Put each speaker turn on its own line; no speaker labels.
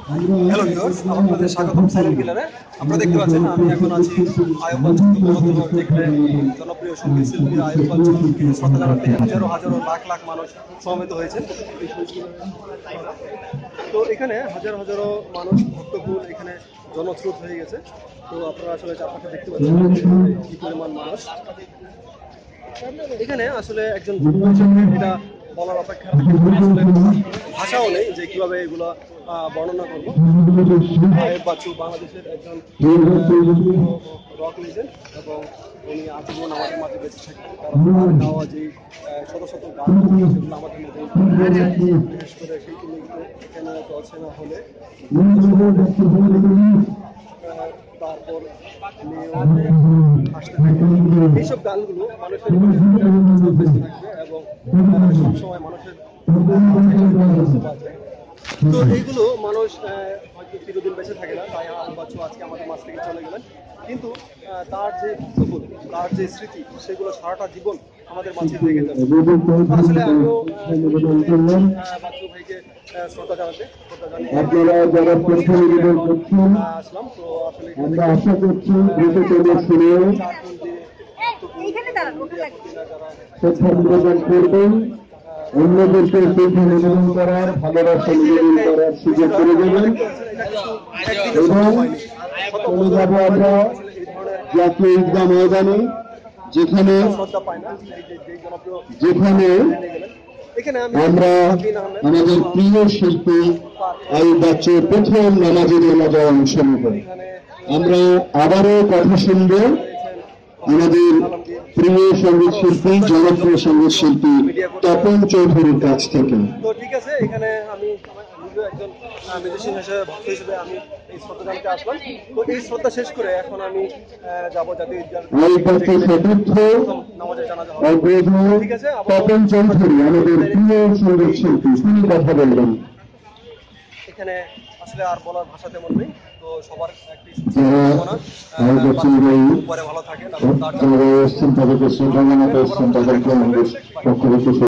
Hello viewers, আপনাদের স্বাগতম silent কিলারে। আপনারা দেখতে পাচ্ছেন আমি এখন আছি আয়ুব বাচ্চু গণতন্ত্র, যেখানে জনপ্রিয় সঙ্গীত শিল্পী আয়ুব বাচ্চু শ্রদ্ধা জানাতে হাজারো হাজারো লাখ লাখ মানুষ সমবেত হয়েছেন। তো এখানে হাজার হাজারো মানুষ ভক্তকুল এখানে জনস্রোত হয়ে গেছে। তো আপনারা আসলে চারপাশে দেখতে পাচ্ছেন কি পরিমাণ মানুষ এখানে। আসলে একজন ভক্ত হিসেবে এটা বলার অপেক্ষা রাখে না। আসলে ভাষাও নেই যে কিভাবে এগুলো বর্ণনা করবো। আয়ুব বাচ্চু বাংলাদেশের একজন রক লিজেন্ড এবং উনি আজীবন আমাদের মাঝে বেঁচে থাকবেন, কারণ তার গাওয়া যে শত শত গান সেগুলো আমাদের মধ্যে বিশেষ করে সেই কিন্তু এখানে চলছে না হলে তারপর আসতে থাকে। এইসব গানগুলো মানুষের বেঁচে থাকবে এবং সবসময় মানুষের বাঁচবে। তো এইগুলো মানুষ হয়তো চিরদিন বেঁচে থাকে না, তাই আয়ুব বাচ্চু আজকে আমাদের মাঝ থেকে চলে গেলেন। কিন্তু তার যে ভক্তকুল, তার যে স্মৃতি, সেগুলো সারাটা জীবন আমাদের মাঝে থেকে যাবে। আসলে আমিও বাচ্চু ভাইকে শ্রদ্ধা জানাতে আসলাম। তো আসলে
অন্যদেরকে শ্রদ্ধা নিবেদন করার, ভালোবাসা নিবেদন করার সুযোগ করে দেবেন এবং চলে যাবো আমরা জাতীয় ঈদগাহ ময়দানে, যেখানে আমরা আমাদের প্রিয় শিল্পী আয়ুব বাচ্চুর প্রথম নামাজের জানাজায় অংশ নেব। আমরা আবারও কথা শুনব আমাদের প্রিয় সঙ্গীত শিল্পী, জনপ্রিয় সঙ্গীত শিল্পী তপন চৌধুরীর কাছ থেকে।
তো ঠিক আছে, এখানে আমি একজন মিউজিশিয়ান হিসেবে, ভক্ত হিসেবে আমি এই শ্রদ্ধা জানাতে আসলাম। তো এই শ্রদ্ধা শেষ করে এখন আমি যাবো জাতীয়
তপন চৌধুরী আমাদের প্রিয় সঙ্গীত শিল্পী, তিনি কথা বলবেন।
এখানে আসলে আর বলার ভাষা তেমন নেই। তো সবার একটি ভালো থাকেন।